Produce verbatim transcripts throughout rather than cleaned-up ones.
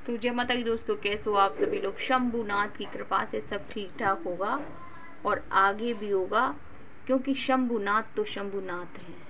तो जय माता की दोस्तों, कैसे हो आप सभी लोग। शंभुनाथ की कृपा से सब ठीक ठाक होगा और आगे भी होगा, क्योंकि शंभुनाथ तो शंभुनाथ हैं।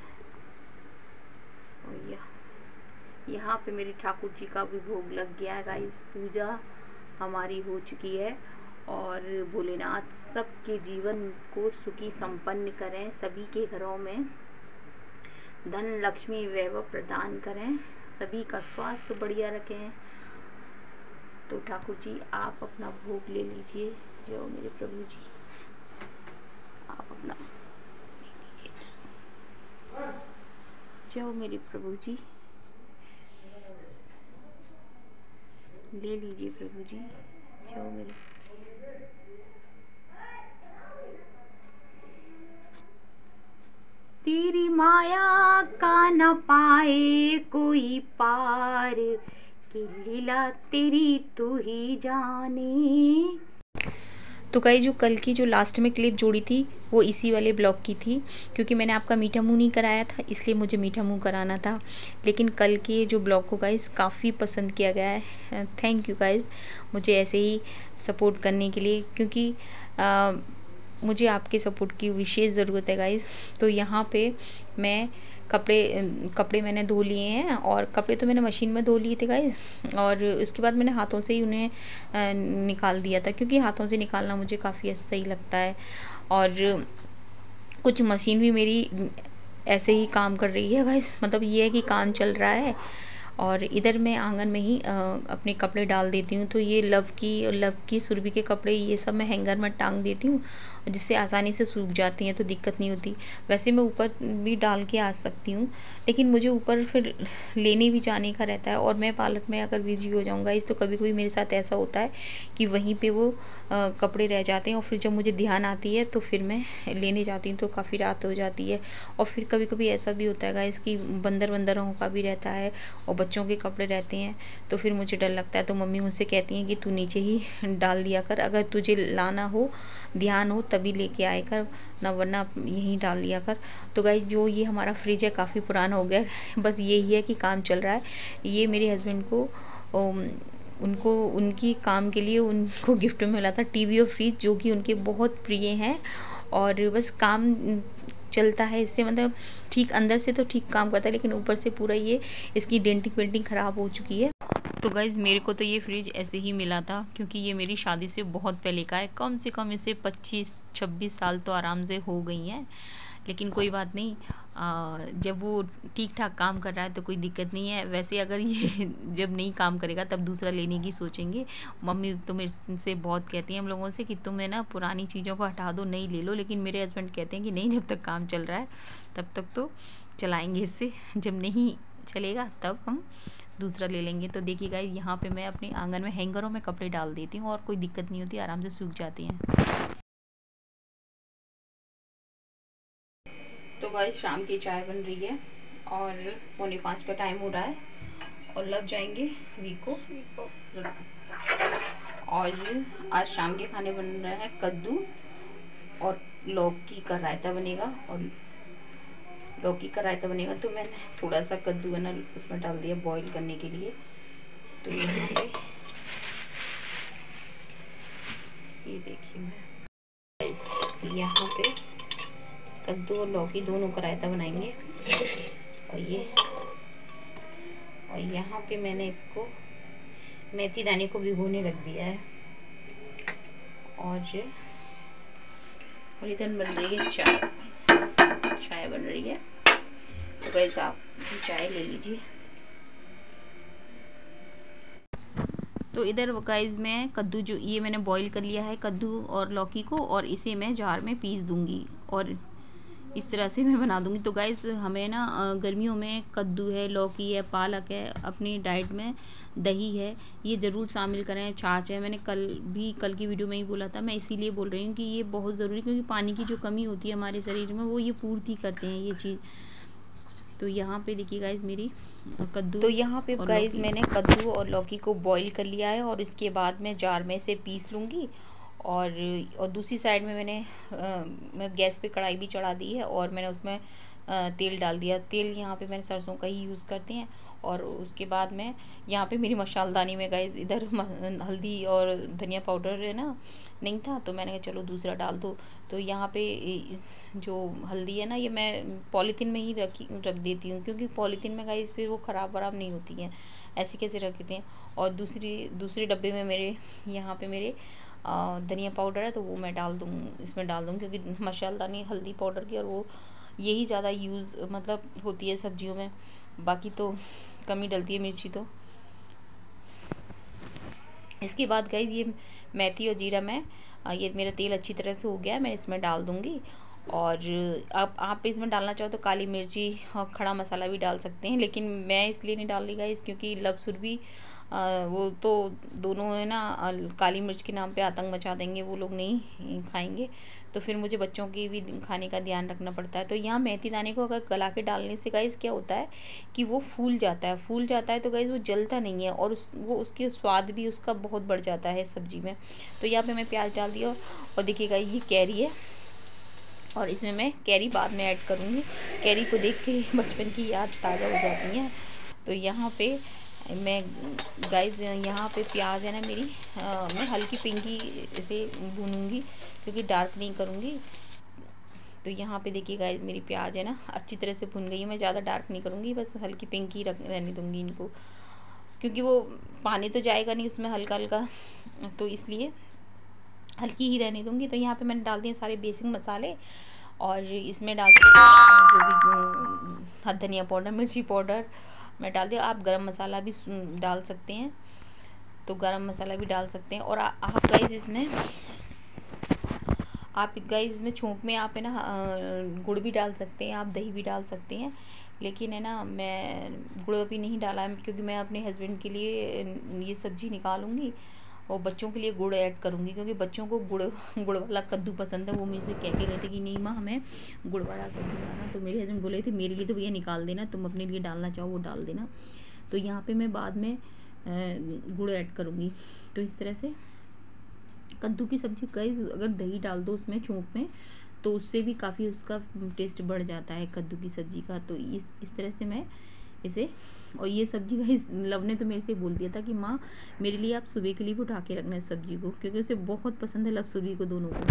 और यह यहाँ पे मेरी ठाकुर जी का भी भोग लग गया है गाइस। पूजा हमारी हो चुकी है और भोलेनाथ सबके जीवन को सुखी संपन्न करें, सभी के घरों में धन लक्ष्मी वैभव प्रदान करें, सभी का स्वास्थ्य बढ़िया रखें। तो ठाकुर जी आप अपना भोग ले लीजिए। जय हो मेरे प्रभु जी, आप अपना ले लीजिए। जय हो मेरे प्रभु जी, ले लीजिए प्रभु जी। जय हो मेरे। तेरी माया का न पाए कोई पार, कि लीला तेरी तू ही जाने। तो गाइस, जो कल की जो लास्ट में क्लिप जोड़ी थी वो इसी वाले ब्लॉग की थी, क्योंकि मैंने आपका मीठा मुंह नहीं कराया था, इसलिए मुझे मीठा मुंह कराना था। लेकिन कल के जो ब्लॉग को गाइस काफ़ी पसंद किया गया है। थैंक यू गाइस, मुझे ऐसे ही सपोर्ट करने के लिए, क्योंकि आ, मुझे आपके सपोर्ट की विशेष ज़रूरत है गाइस। तो यहाँ पे मैं कपड़े कपड़े मैंने धो लिए हैं, और कपड़े तो मैंने मशीन में धो लिए थे गाइस, और उसके बाद मैंने हाथों से ही उन्हें निकाल दिया था, क्योंकि हाथों से निकालना मुझे काफ़ी सही लगता है। और कुछ मशीन भी मेरी ऐसे ही काम कर रही है गाइस, मतलब ये है कि काम चल रहा है। और इधर मैं आंगन में ही आ, अपने कपड़े डाल देती हूँ। तो ये लव की लव की सुरभि के कपड़े ये सब मैं हैंगर में टांग देती हूँ, जिससे आसानी से सूख जाती हैं, तो दिक्कत नहीं होती। वैसे मैं ऊपर भी डाल के आ सकती हूँ, लेकिन मुझे ऊपर फिर लेने भी जाने का रहता है, और मैं पार्लर में अगर बिजी हो जाऊँगा इस, तो कभी कभी मेरे साथ ऐसा होता है कि वहीं पे वो आ, कपड़े रह जाते हैं, और फिर जब मुझे ध्यान आती है तो फिर मैं लेने जाती हूँ, तो काफ़ी रात हो जाती है। और फिर कभी कभी ऐसा भी होता है गाइस कि बंदर बंदरों का भी रहता है और बच्चों के कपड़े रहते हैं, तो फिर मुझे डर लगता है। तो मम्मी मुझसे कहती हैं कि तू नीचे ही डाल दिया कर, अगर तुझे लाना हो, ध्यान हो, तभी लेके आए कर, ना वरना यहीं डाल लिया कर। तो गाइस, जो ये हमारा फ्रिज है काफ़ी पुराना हो गया है, बस यही है कि काम चल रहा है। ये मेरे हस्बैंड को उनको उनकी काम के लिए उनको गिफ्ट में मिला था, टीवी और फ्रिज, जो कि उनके बहुत प्रिय हैं। और बस काम चलता है इससे, मतलब ठीक अंदर से तो ठीक काम करता है, लेकिन ऊपर से पूरा ये इसकी डेंटिंग पेंटिंग ख़राब हो चुकी है। तो गाइज़, मेरे को तो ये फ्रिज ऐसे ही मिला था, क्योंकि ये मेरी शादी से बहुत पहले का है। कम से कम इसे पच्चीस छब्बीस साल तो आराम से हो गई हैं। लेकिन कोई बात नहीं, आ, जब वो ठीक ठाक काम कर रहा है तो कोई दिक्कत नहीं है। वैसे अगर ये जब नहीं काम करेगा तब दूसरा लेने की सोचेंगे। मम्मी तो मेरे से बहुत कहती हैं हम लोगों से कि तुम है ना पुरानी चीज़ों को हटा दो, नई ले लो। लेकिन मेरे हस्बैंड कहते हैं कि नहीं, जब तक काम चल रहा है तब तक तो चलाएंगे इससे, जब नहीं चलेगा तब हम दूसरा ले लेंगे। तो देखिए गाइस, यहाँ पे मैं अपने आंगन में हैंगरों में कपड़े डाल देती हूँ, और कोई दिक्कत नहीं होती, आराम से सूख जाती हैं। तो गाइस, शाम की चाय बन रही है और पौने पाँच का टाइम हो रहा है, और लग जाएंगे वीको। और आज शाम के खाने बन रहा है कद्दू और लौकी का रायता बनेगा, और लौकी का रायता बनेगा। तो मैंने थोड़ा सा कद्दू है ना उसमें डाल दिया बॉईल करने के लिए। तो यहाँ पे ये देखिए, मैं यहाँ पे कद्दू और लौकी दोनों का रायता बनाएंगे। और ये और यहाँ पे मैंने इसको मेथी दाने को भिगोने रख दिया है। और और इधर बन रही है चाय चाय बन रही है। तो गाइस, आप चाय ले लीजिए। तो इधर गाइस, मैं कद्दू जो ये मैंने बॉईल कर लिया है कद्दू और लौकी को, और इसे मैं जार में पीस दूंगी और इस तरह से मैं बना दूंगी। तो गाइस, हमें ना गर्मियों में कद्दू है, लौकी है, पालक है, अपनी डाइट में दही है, ये ज़रूर शामिल करें। छाछ है, मैंने कल भी कल की वीडियो में ही बोला था, मैं इसीलिए बोल रही हूँ कि ये बहुत ज़रूरी, क्योंकि पानी की जो कमी होती है हमारे शरीर में वो ये पूर्ति करते हैं ये चीज़। तो यहाँ पे देखिए गाइस, मेरी कद्दू तो यहाँ पे गाइस मैंने कद्दू और लौकी को बॉईल कर लिया है, और इसके बाद मैं जार में से पीस लूँगी। और और दूसरी साइड में मैंने आ, मैं गैस पे कढ़ाई भी चढ़ा दी है, और मैंने उसमें तेल डाल दिया। तेल यहाँ पे मैंने सरसों का ही यूज़ करते हैं। और उसके बाद में यहाँ पे मेरी मसालदानी में गाइस इधर हल्दी और धनिया पाउडर है ना नहीं था, तो मैंने कहा चलो दूसरा डाल दो। तो यहाँ पे जो हल्दी है ना, ये मैं पॉलीथीन में ही रखी रख देती हूँ, क्योंकि पॉलीथीन में गाइस फिर वो ख़राब वराब नहीं होती हैं, ऐसे कैसे रख देते हैं। और दूसरी दूसरे डब्बे में मेरे यहाँ पे मेरे धनिया पाउडर है, तो वो मैं डाल दूँ, इसमें डाल दूँ, क्योंकि मसालदानी हल्दी पाउडर की और वो यही ज़्यादा यूज़ मतलब होती है सब्जियों में, बाकी तो कम ही डलती है मिर्ची तो। इसके बाद गाइस ये मेथी और जीरा मैं ये मेरा तेल अच्छी तरह से हो गया है, मैं इसमें डाल दूँगी। और अब आप इसमें डालना चाहो तो काली मिर्ची और खड़ा मसाला भी डाल सकते हैं, लेकिन मैं इसलिए नहीं डाल रही गाइस क्योंकि लवसुर भी वो तो दोनों है ना काली मिर्च के नाम पे आतंक मचा देंगे, वो लोग नहीं खाएंगे, तो फिर मुझे बच्चों की भी खाने का ध्यान रखना पड़ता है। तो यहाँ मेथी दाने को अगर गला के डालने से गाइस क्या होता है कि वो फूल जाता है, फूल जाता है तो गाइस वो जलता नहीं है, और उस वो उसके स्वाद भी उसका बहुत बढ़ जाता है सब्जी में। तो यहाँ पे मैं प्याज डाल दिया, और देखिएगा ये कैरी है, और इसमें मैं कैरी बाद में ऐड करूँगी। कैरी को देख के बचपन की याद ताज़ा हो जाती है। तो यहाँ पे मैं गाइस यहाँ पे प्याज है ना मेरी आ, मैं हल्की पिंकी से भूनूंगी, क्योंकि डार्क नहीं करूँगी। तो यहाँ पे देखिए गाइस मेरी प्याज है ना अच्छी तरह से भुन गई है, मैं ज़्यादा डार्क नहीं करूँगी, बस हल्की पिंकी रख रहने दूँगी इनको, क्योंकि वो पानी तो जाएगा नहीं उसमें हल्का हल्का, तो इसलिए हल्की ही रहने दूँगी। तो यहाँ पे मैंने डाल दिए सारे बेसिक मसाले, और इसमें डाल जो भी धनिया पाउडर, मिर्ची पाउडर मैं डाल दिया। आप गरम मसाला भी डाल सकते हैं, तो गरम मसाला भी डाल सकते हैं। और आ, आप गाइस इसमें आप गाइस इसमें छोंक में आप है ना गुड़ भी डाल सकते हैं, आप दही भी डाल सकते हैं, लेकिन है ना मैं गुड़ अभी नहीं डाला है, क्योंकि मैं अपने हस्बैंड के लिए ये सब्ज़ी निकालूंगी और बच्चों के लिए गुड़ ऐड करूँगी, क्योंकि बच्चों को गुड़ गुड़ वाला कद्दू पसंद है। वो मुझसे कह के गए थे कि नहीं माँ हमें गुड़ वाला कद्दू लाना, तो मेरे हस्बैंड बोले थे मेरे लिए तो भैया निकाल देना, तुम अपने लिए डालना चाहो वो डाल देना। तो यहाँ पे मैं बाद में गुड़ ऐड करूँगी। तो इस तरह से कद्दू की सब्ज़ी गाइस अगर दही डाल दो उसमें छोंक में, तो उससे भी काफ़ी उसका टेस्ट बढ़ जाता है कद्दू की सब्ज़ी का। तो इस इस तरह से मैं इसे, और ये सब्ज़ी गाइस लव ने तो मेरे से बोल दिया था कि माँ मेरे लिए आप सुबह के लिए भी उठा के रखना इस सब्ज़ी को, क्योंकि उसे बहुत पसंद है, लव सुबह को दोनों को।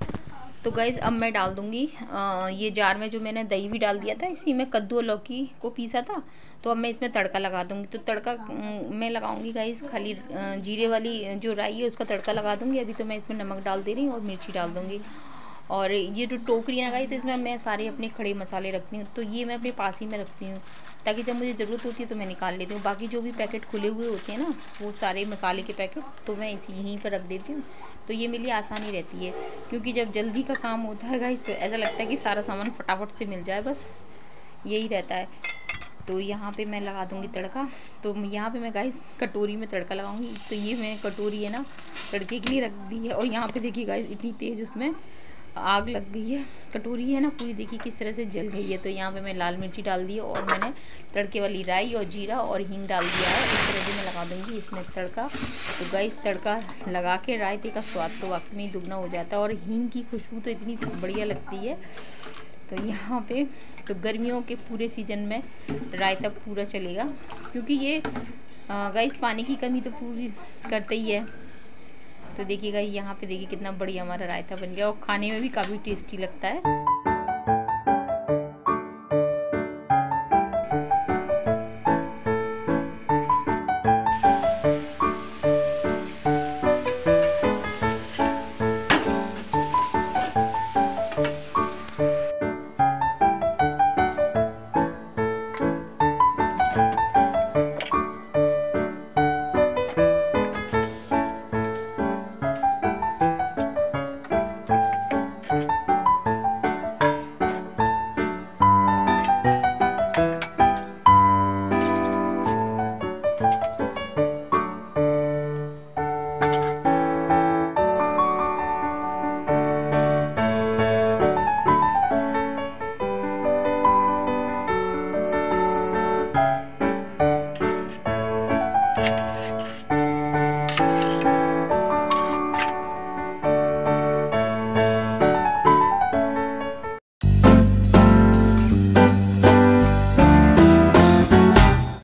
तो गाइस अब मैं डाल दूँगी ये जार में जो मैंने दही भी डाल दिया था, इसी में कद्दू और लौकी को पीसा था, तो अब मैं इसमें तड़का लगा दूँगी। तो तड़का मैं लगाऊंगी गाइस खाली जीरे वाली जो राई है उसका तड़का लगा दूँगी। अभी तो मैं इसमें नमक डाल दे रही हूँ और मिर्ची डाल दूँगी। और ये जो टोकरी है ना गाइस इसमें मैं सारे अपने खड़े मसाले रखती हूँ, तो ये मैं अपने पास ही में रखती हूँ, ताकि जब मुझे ज़रूरत होती है तो मैं निकाल लेती हूँ। बाकी जो भी पैकेट खुले हुए होते हैं ना वो सारे मसाले के पैकेट, तो मैं इसी यहीं पर रख देती हूँ, तो ये मेरे लिए आसानी रहती है। क्योंकि जब जल्दी का काम होता है गाइस तो ऐसा लगता है कि सारा सामान फटाफट से मिल जाए, बस यही रहता है। तो यहाँ पे मैं लगा दूँगी तड़का। तो यहाँ पे मैं गाइस कटोरी में तड़का लगाऊंगी। तो ये मैं कटोरी है ना तड़के के लिए रख दी है, और यहाँ पे देखिए गाइस इतनी तेज़ उसमें आग लग गई है, कटोरी है ना पूरी देखिए किस तरह से जल गई है। तो यहाँ पे मैं लाल मिर्ची डाल दी है, और मैंने तड़के वाली राई और जीरा और हींग डाल दिया है। इस तरह से मैं लगा दूँगी इसमें तड़का। तो गाइस तड़का लगा के रायते का स्वाद तो वाकई में दुगना हो जाता है, और हींग की खुशबू तो इतनी बढ़िया लगती है। तो यहाँ पे तो गर्मियों के पूरे सीज़न में रायता पूरा चलेगा, क्योंकि ये गाइस पानी की कमी तो पूरी करते ही है। तो देखिएगा यहाँ पे देखिए कितना बढ़िया हमारा रायता बन गया, और खाने में भी काफ़ी टेस्टी लगता है।